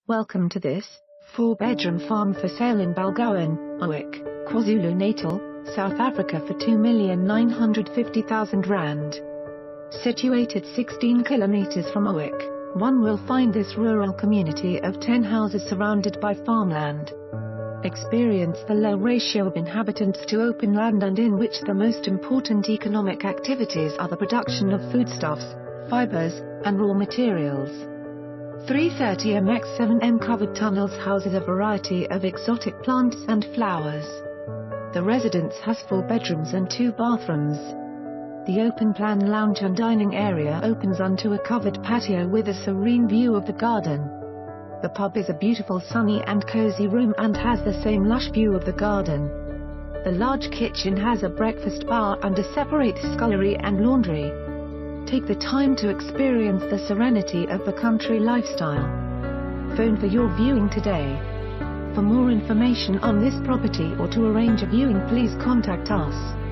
Welcome to this 4-bedroom farm for sale in Balgowan, Howick, KwaZulu Natal, South Africa for R2,950,000. Situated 16 kilometers from Howick, one will find this rural community of 10 houses surrounded by farmland. Experience the low ratio of inhabitants to open land, and in which the most important economic activities are the production of foodstuffs, fibres, and raw materials. 330 mx7m covered tunnels houses a variety of exotic plants and flowers. The residence has 4 bedrooms and 2 bathrooms. The open-plan lounge and dining area opens onto a covered patio with a serene view of the garden. The pub is a beautiful sunny and cozy room and has the same lush view of the garden. The large kitchen has a breakfast bar and a separate scullery and laundry. Take the time to experience the serenity of the country lifestyle. Phone for your viewing today. For more information on this property or to arrange a viewing, please contact us.